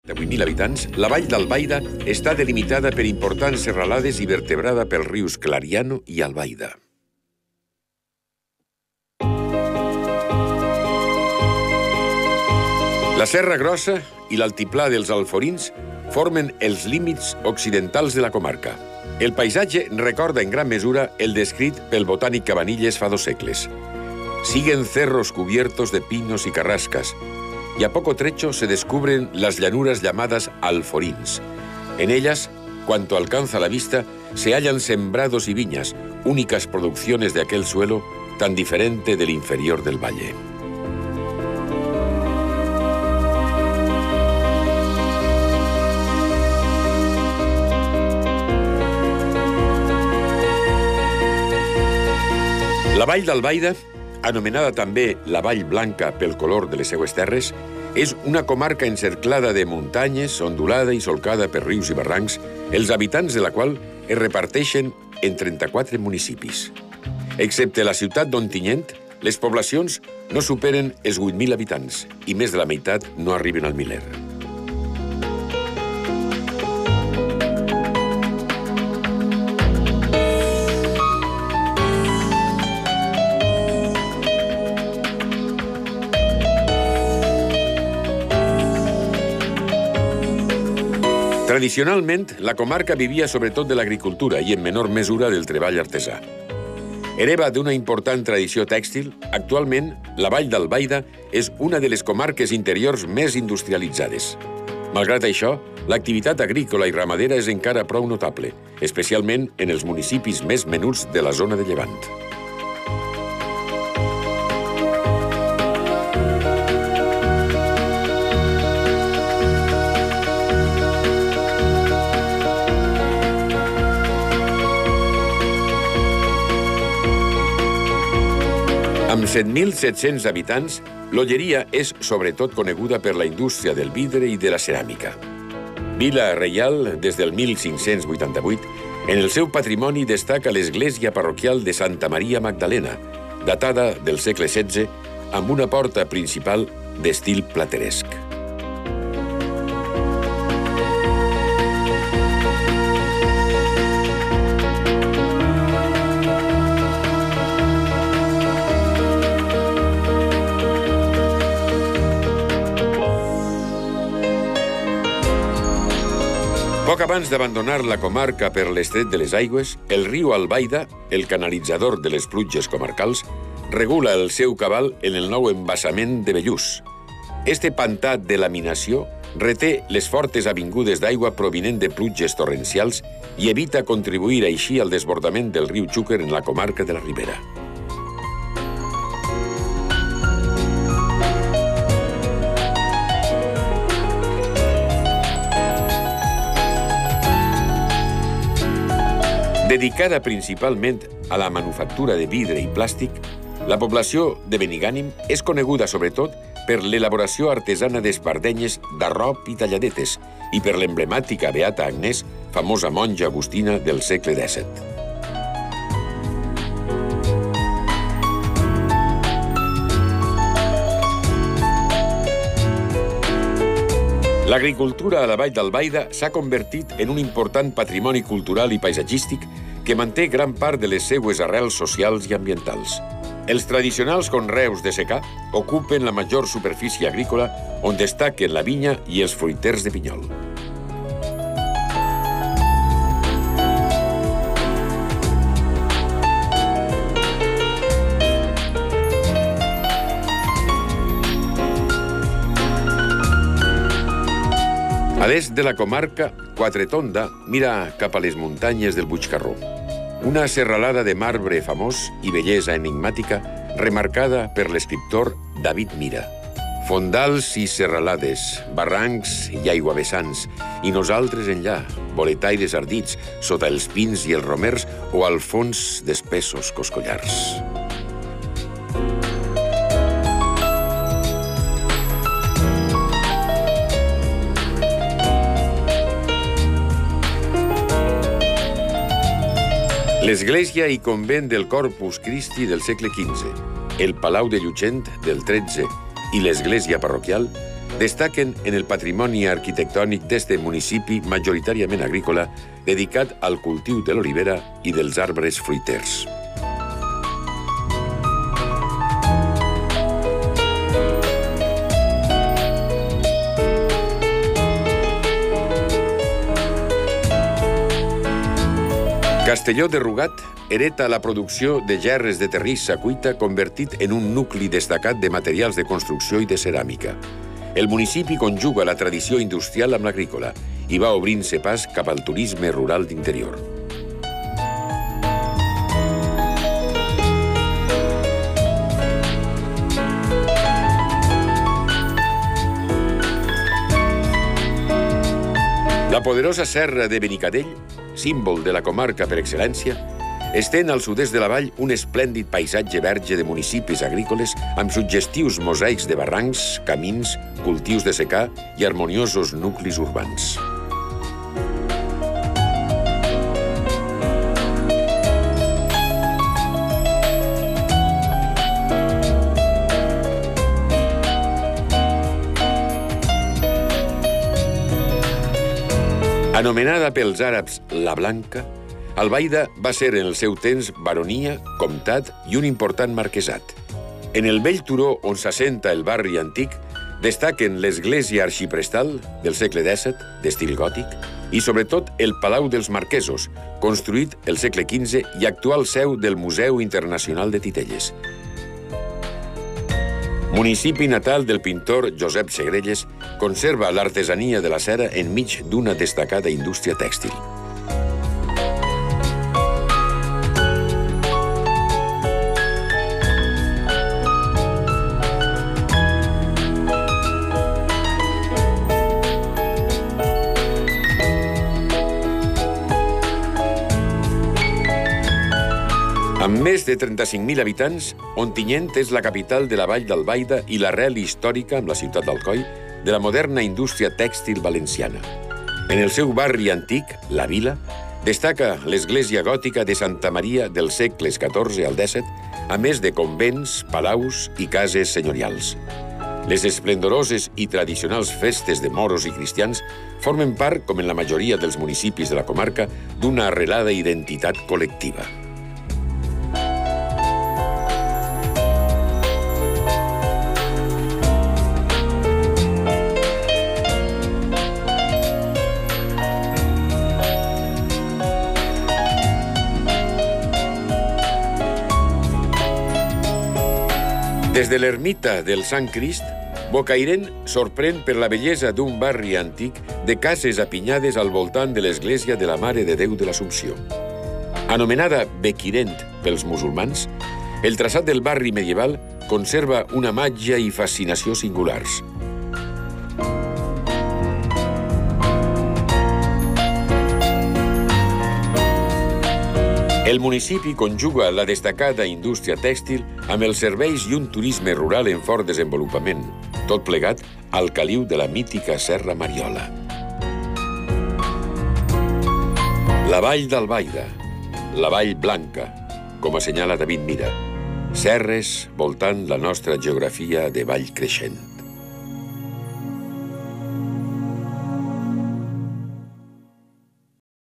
De 8.000 habitants, la vall d'Albaida està delimitada per importants serralades i vertebrada pels rius Clariano i Albaida. La Serra Grossa i l'altiplà dels Alforins formen els límits occidentals de la comarca. El paisatge recorda en gran mesura el descrit pel botànic Cabanilles fa 2 segles. Siguen cerros cubiertos de pinos y carrascas, y a poco trecho se descubren las llanuras llamadas Alforins. En ellas, cuanto alcanza la vista, se hallan sembrados y viñas, únicas producciones de aquel suelo tan diferente del inferior del valle. La vall d'Albaida, anomenada també la Vall Blanca pel color de les seues terres, és una comarca encerclada de muntanyes, ondulada i solcada per rius i barrancs, els habitants de la qual es reparteixen en 34 municipis. Excepte la ciutat d'Ontinyent, les poblacions no superen els 8.000 habitants i més de la meitat no arriben al miler. Tradicionalment, la comarca vivia sobretot de l'agricultura i en menor mesura del treball artesà. Hereva d'una important tradició tèxtil, actualment la vall d'Albaida és una de les comarques interiors més industrialitzades. Malgrat això, l'activitat agrícola i ramadera és encara prou notable, especialment en els municipis més menuts de la zona de Llevant. Amb 7.700 habitants, l'Olleria és sobretot coneguda per la indústria del vidre i de la ceràmica. Vila reial des del 1588, en el seu patrimoni destaca l'església parroquial de Santa Maria Magdalena, datada del segle XVI, amb una porta principal d'estil plateresc. Poc abans d'abandonar la comarca per l'estret de les Aigües, el riu Albaida, el canalitzador de les pluges comarcals, regula el seu cabal en el nou embassament de Bellús. Este pantà de laminació reté les fortes avingudes d'aigua provinent de pluges torrencials i evita contribuir així al desbordament del riu Xúquer en la comarca de la Ribera. Dedicada principalment a la manufactura de vidre i plàstic, la població de Benigànim és coneguda sobretot per l'elaboració artesana d'espardenyes d'arrop i talladetes i per l'emblemàtica Beata Agnès, famosa monja agustina del segle XVII. L'agricultura a la vall d'Albaida s'ha convertit en un important patrimoni cultural i paisatgístic que manté gran part de les seues arrels socials i ambientals. Els tradicionals conreus de secà ocupen la major superfície agrícola, on destaquen la vinya i els fruiters de pinyol. A l'est de la comarca, Quatretonda mira cap a les muntanyes del Puigcarró. Una serralada de marbre famós i bellesa enigmàtica remarcada per l'escriptor David Mira. Fondals i serralades, barrancs i aiguavessants, i nosaltres enllà, boletaires ardits, sota els pins i els romers o al fons d'espessos coscollars. L'església i convent del Corpus Christi del segle XV, el Palau de Llutxent del XIII i l'església parroquial destaquen en el patrimoni arquitectònic d'este municipi majoritàriament agrícola dedicat al cultiu de l'olivera i dels arbres fruiters. Castelló de Rugat hereta la producció de gerres de terrissa cuita convertit en un nucli destacat de materials de construcció i de ceràmica. El municipi conjuga la tradició industrial amb l'agrícola i va obrint-se pas cap al turisme rural d'interior. La poderosa serra de Benicadell, símbol de la comarca per excel·lència, estén al sud-est de la vall un esplèndid paisatge verge de municipis agrícoles amb suggestius mosaics de barrancs, camins, cultius de secà i harmoniosos nuclis urbans. Anomenada pels àrabs la Blanca, Albaida va ser en el seu temps baronia, comtat i un important marquesat. En el vell turó on s'assenta el barri antic destaquen l'església arxiprestal del segle XVII, d'estil gòtic, i sobretot el Palau dels Marquesos, construït el segle XV i actual seu del Museu Internacional de Titelles. Municipi natal del pintor Josep Segrelles, conserva l'artesania de la cera enmig d'una destacada indústria tèxtil. Amb més de 35.000 habitants, Ontinyent és la capital de la vall d'Albaida i l'arrel històrica, amb la ciutat d'Alcoi, de la moderna indústria tèxtil valenciana. En el seu barri antic, la Vila, destaca l'església gòtica de Santa Maria dels segles XIV al XVII, a més de convents, palaus i cases senyorials. Les esplendoroses i tradicionals festes de moros i cristians formen part, com en la majoria dels municipis de la comarca, d'una arrelada identitat col·lectiva. Des de l'ermita del Sant Crist, Bocairent sorprèn per la bellesa d'un barri antic de cases apinyades al voltant de l'església de la Mare de Déu de l'Assumpció. Anomenada Bequirent pels musulmans, el traçat del barri medieval conserva una màgia i fascinació singulars. El municipi conjuga la destacada indústria tèxtil amb els serveis i un turisme rural en fort desenvolupament, tot plegat al caliu de la mítica Serra Mariola. La vall d'Albaida, la vall blanca, com assenyala David Mira, serres voltant la nostra geografia de vall creixent.